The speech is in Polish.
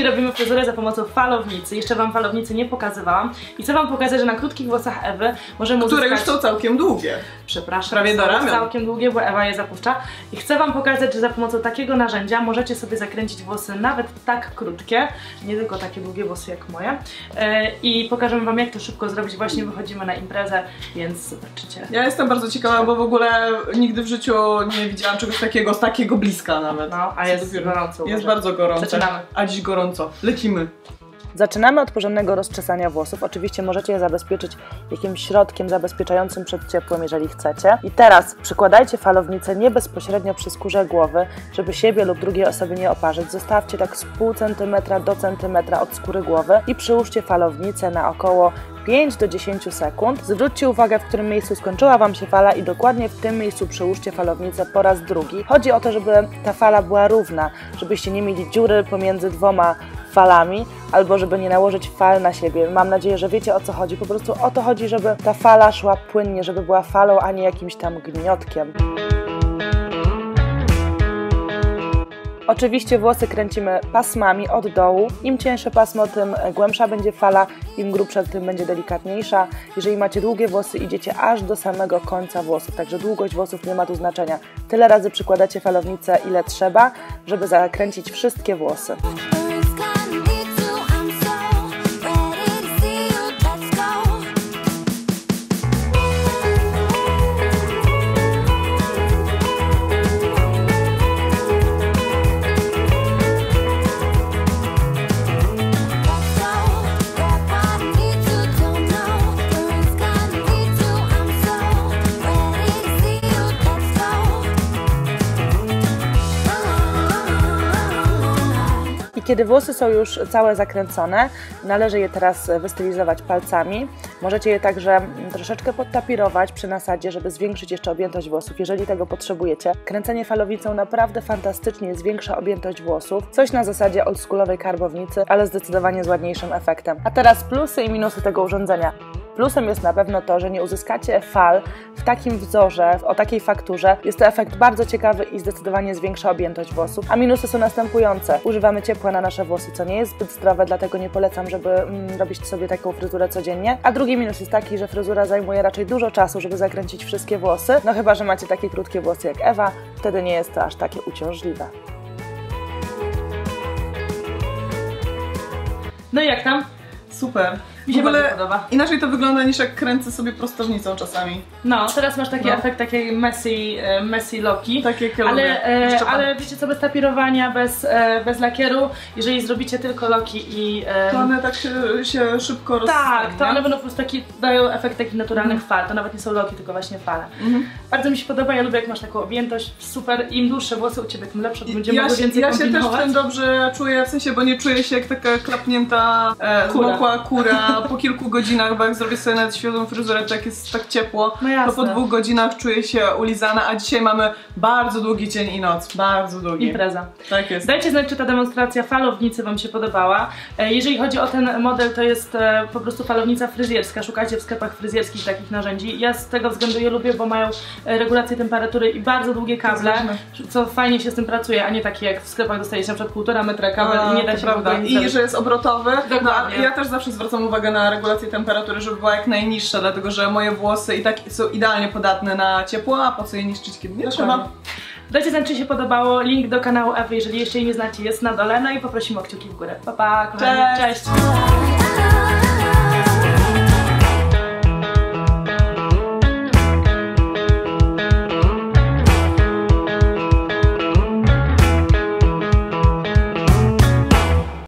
robimy fryzurę za pomocą falownicy. Jeszcze wam falownicy nie pokazywałam. I chcę wam pokazać, że na krótkich włosach Ewy możemy uzyskać... Które już są całkiem długie. Przepraszam. Prawie do ramion. Całkiem długie, bo Ewa je zapuszcza. I chcę wam pokazać, że za pomocą takiego narzędzia możecie sobie zakręcić włosy nawet tak krótkie, nie tylko takie długie włosy jak moje. I pokażemy wam, jak to szybko zrobić. Właśnie wychodzimy na imprezę, więc zobaczycie. Ja jestem bardzo ciekawa, bo w ogóle nigdy w życiu nie widziałam czegoś takiego z takiego bliska nawet. No, a jest gorąco. Jest bardzo gorąco. Zaczynamy. A dziś gorąco. Lecimy. Zaczynamy od porządnego rozczesania włosów. Oczywiście możecie je zabezpieczyć jakimś środkiem zabezpieczającym przed ciepłem, jeżeli chcecie. I teraz przykładajcie falownicę nie bezpośrednio przy skórze głowy, żeby siebie lub drugiej osoby nie oparzyć. Zostawcie tak z pół centymetra do centymetra od skóry głowy i przyłóżcie falownicę na około 5 do 10 sekund. Zwróćcie uwagę, w którym miejscu skończyła wam się fala i dokładnie w tym miejscu przyłóżcie falownicę po raz drugi. Chodzi o to, żeby ta fala była równa, żebyście nie mieli dziury pomiędzy dwoma falami, albo żeby nie nałożyć fal na siebie. Mam nadzieję, że wiecie, o co chodzi. Po prostu o to chodzi, żeby ta fala szła płynnie, żeby była falą, a nie jakimś tam gniotkiem. Oczywiście włosy kręcimy pasmami od dołu. Im cieńsze pasmo, tym głębsza będzie fala, im grubsza, tym będzie delikatniejsza. Jeżeli macie długie włosy, idziecie aż do samego końca włosów, także długość włosów nie ma tu znaczenia. Tyle razy przykładacie falownicę, ile trzeba, żeby zakręcić wszystkie włosy. Kiedy włosy są już całe zakręcone, należy je teraz wystylizować palcami. Możecie je także troszeczkę podtapirować przy nasadzie, żeby zwiększyć jeszcze objętość włosów, jeżeli tego potrzebujecie. Kręcenie falownicą naprawdę fantastycznie zwiększa objętość włosów. Coś na zasadzie oldschoolowej karbownicy, ale zdecydowanie z ładniejszym efektem. A teraz plusy i minusy tego urządzenia. Plusem jest na pewno to, że nie uzyskacie fal w takim wzorze, o takiej fakturze. Jest to efekt bardzo ciekawy i zdecydowanie zwiększa objętość włosów. A minusy są następujące. Używamy ciepła na nasze włosy, co nie jest zbyt zdrowe, dlatego nie polecam, żeby robić sobie taką fryzurę codziennie. A drugi minus jest taki, że fryzura zajmuje raczej dużo czasu, żeby zakręcić wszystkie włosy. No chyba że macie takie krótkie włosy jak Ewa, wtedy nie jest to aż takie uciążliwe. No i jak tam? Super. Mi się bardzo podoba. Inaczej to wygląda niż jak kręcę sobie prostownicą czasami. No, teraz masz taki efekt takiej messy loki. Tak jak ja lubię. Ale wiecie co, bez tapirowania, bez lakieru, jeżeli zrobicie tylko loki i... to one tak się szybko rozstaną. Tak, to one będą po prostu dają efekt takich naturalnych fal. To nawet nie są loki, tylko właśnie fale. Bardzo mi się podoba, ja lubię jak masz taką objętość, super. Im dłuższe włosy u ciebie, tym lepsze, bo będziemy mogły więcej kombinować. Ja się też w tym dobrze czuję, w sensie, bo nie czuję się jak taka klapnięta zmokła kura. Po kilku godzinach, bo jak zrobię sobie nawet świeżą fryzurę, to jak jest tak ciepło, no to po 2 godzinach czuję się ulizana, a dzisiaj mamy bardzo długi dzień i noc, bardzo długi. Impreza. Tak jest. Dajcie znać, czy ta demonstracja falownicy wam się podobała. Jeżeli chodzi o ten model, to jest po prostu falownica fryzjerska. Szukajcie w sklepach fryzjerskich takich narzędzi. Ja z tego względu je lubię, bo mają regulację temperatury i bardzo długie kable, co fajnie się z tym pracuje, a nie takie jak w sklepach dostajecie na przykład 1,5 metra kabel i nie da się prawda. I że jest obrotowy. Dokładnie. No, ja też zawsze zwracam uwagę na regulację temperatury, żeby była jak najniższa, dlatego że moje włosy i tak są idealnie podatne na ciepło, a po co je niszczyć, kiedy nie trzeba. Dajcie znać, czy się podobało. Link do kanału Ewy, jeżeli jeszcze jej nie znacie, jest na dole. No i poprosimy o kciuki w górę. Pa, pa, kochani. Cześć! Cześć.